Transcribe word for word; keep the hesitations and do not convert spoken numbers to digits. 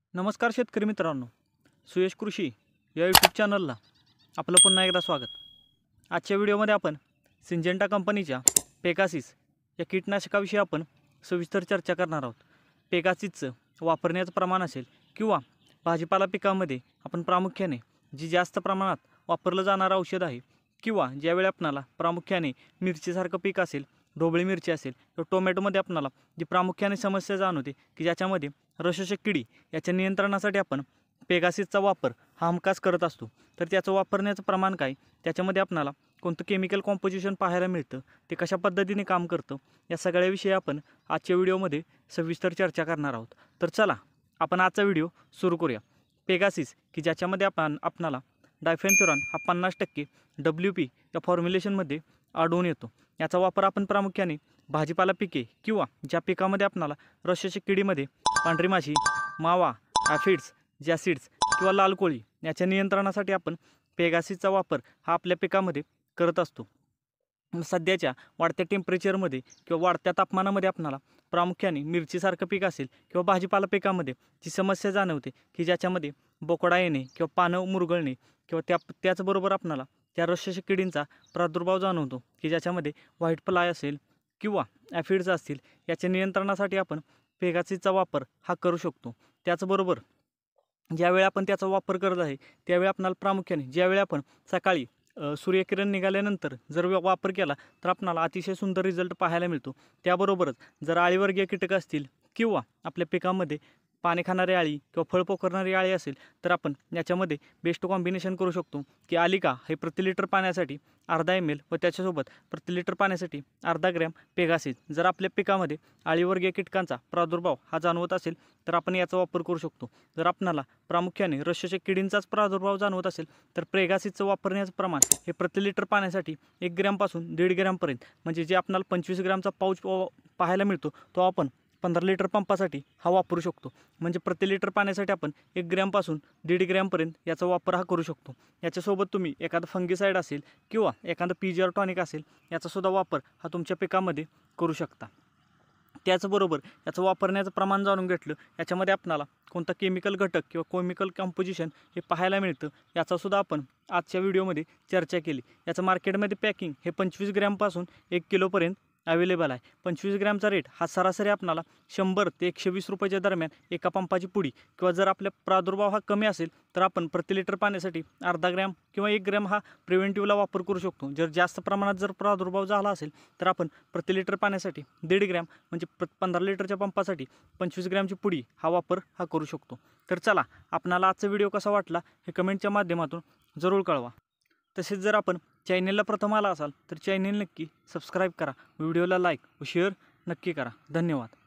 नमस्कार शेतकरी मित्रांनो, सुयश कृषी या यूट्यूब चॅनलला आपलं पुन्हा एकदा स्वागत। आजच्या व्हिडिओमध्ये आपण सिंजेंटा कंपनीच्या पेगासिस या कीटकनाशकाविषयी आपण सविस्तर चर्चा करणार आहोत। पेगासिसचं वापरण्याचं प्रमाण असेल किंवा भाजीपाला पिकामध्ये आपण प्रामुख्याने जी जास्त प्रमाणात वापरलं जाणारं औषध आहे किंवा ज्यावेळी आपणाला प्रामुख्याने मिरचीसारखं पीक असेल, ढोबळी मिरची असेल किंवा टोमॅटोमध्ये आपणाला जी प्रामुख्याने समस्या जाणवते की ज्याच्यामध्ये रसशक किडी याच्या नियंत्रणासाठी आपण पेगासिसचा वापर हा हमखास करत असतो। तर त्याचं वापरण्याचं प्रमाण काय, त्याच्यामध्ये आपणाला कोणतं केमिकल कॉम्पोजिशन पाहायला मिळतं, ते कशा पद्धतीने काम करतं, या सगळ्याविषयी आपण आजच्या व्हिडिओमध्ये सविस्तर चर्चा करणार आहोत। तर चला आपण आजचा व्हिडिओ सुरू करूया। पेगासिस की ज्याच्यामध्ये आपण आपणाला डायफेन्थ्युरान हा पन्नास टक्के डब्ल्यू पी या फॉर्म्युलेशनमध्ये आढळून येतो। याचा वापर आपण प्रामुख्याने भाजीपाला पिके किंवा ज्या पिकामध्ये आपणाला रसशक किडीमध्ये पांढरी माशी, मावा, ॲफिड्स, जॅसिड्स किंवा लाल कोळी याच्या नियंत्रणासाठी आपण पेगासिसचा वापर हा आपल्या पिकामध्ये करत असतो। सध्याच्या वाढत्या टेम्परेचरमध्ये किंवा वाढत्या तापमानामध्ये आपणाला प्रामुख्याने मिरचीसारखं पीक असेल किंवा भाजीपाला पिकामध्ये जी समस्या जाणवते की ज्याच्यामध्ये बोकडा येणे किंवा पानं मुरगळणे किंवा त्या त्याचबरोबर आपणाला त्या रसशक किडींचा प्रादुर्भाव जाणवतो की ज्याच्यामध्ये व्हाईट फ्लाय असेल किंवा ॲफिड्स असतील, याच्या नियंत्रणासाठी आपण पेगासिसचा वापर हा करू शकतो। त्याचबरोबर ज्यावेळी आपण त्याचा वापर करत आहे त्यावेळी आपणाला प्रामुख्याने ज्यावेळी आपण सकाळी सूर्यकिरण निघाल्यानंतर जर वापर केला तर आपणाला अतिशय सुंदर रिझल्ट पाहायला मिळतो। त्याबरोबरच जर आळीवर्गीय कीटक असतील किंवा आपल्या पिकामध्ये पाने खाणारी आळी किंवा फळ पोखरणारी आळी असेल तर आपण याच्यामध्ये बेस्ट कॉम्बिनेशन करू शकतो की आलिका हे प्रति लिटर पाण्यासाठी अर्धा एम एल व त्याच्यासोबत प्रति लिटर पाण्यासाठी अर्धा ग्रॅम पेगासिस जर आपल्या पिकामध्ये आळीवर्गीय कीटकांचा प्रादुर्भाव हा जाणवत असेल तर आपण याचा वापर करू शकतो। जर आपणाला प्रामुख्याने रसशक किडींचाच प्रादुर्भाव जाणवत असेल तर पेगासिसचं वापरण्याचं प्रमाण हे प्रति लिटर पाण्यासाठी एक ग्रॅमपासून दीड ग्रॅमपर्यंत, म्हणजे जे आपणाला पंचवीस ग्रॅमचा पाऊच पाहायला मिळतो तो आपण पंधरा लिटर पंपासाठी हा वापरू शकतो। म्हणजे प्रति लिटर पाण्यासाठी आपण एक ग्रॅमपासून दीड ग्रॅमपर्यंत याचा वापर हा करू शकतो। याच्यासोबत तुम्ही एखादं फंगिसाईड असेल किंवा एखादं पीजीआर टॉनिक असेल याचासुद्धा वापर हा तुमच्या पिकामध्ये करू शकता। त्याचबरोबर याचं वापरण्याचं प्रमाण जाणून घेतलं, याच्यामध्ये आपणाला कोणता केमिकल घटक किंवा केमिकल कॉम्पोजिशन हे पाहायला मिळतं याचासुद्धा आपण आजच्या व्हिडिओमध्ये चर्चा केली। याचं मार्केटमध्ये पॅकिंग हे पंचवीस ग्रॅमपासून एक किलोपर्यंत अवेलेबल आहे। पंचवीस ग्रॅमचा रेट हा सरासरी आपणाला शंभर ते एकशे वीस रुपयाच्या दरम्यान एका पंपाची पुडी, किंवा जर आपल्या प्रादुर्भाव हा कमी असेल तर आपण प्रति लिटर पाण्यासाठी अर्धा ग्रॅम किंवा एक ग्रॅम हा प्रिव्हेंटिव्हला वापर करू शकतो। जर जास्त प्रमाणात जर प्रादुर्भाव झाला असेल तर आपण प्रति लिटर पाण्यासाठी दीड ग्रॅम म्हणजे प्र पंधरा लिटरच्या पंपासाठी पंचवीस ग्रॅमची पुडी हा वापर हा करू शकतो। तर चला आपणाला आजचा व्हिडिओ कसा वाटला हे कमेंटच्या माध्यमातून जरूर कळवा। तसेच जर आपण चॅनेलला प्रथम आला असाल तर चॅनेल नक्की सबस्क्राईब करा, व्हिडिओला लाईक व शेअर नक्की करा। धन्यवाद।